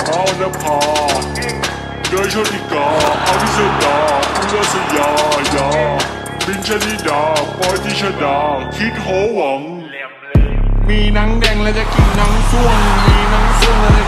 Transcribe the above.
เอาหน้าผาเดินชนอีกาเอาพิเศษดาอุลสยายาบินชนิดาปอยติชดาคิดโหวังมีหนังแดงแล้วจะกินหนังส้วงมีหนังส้วงแล้วจะ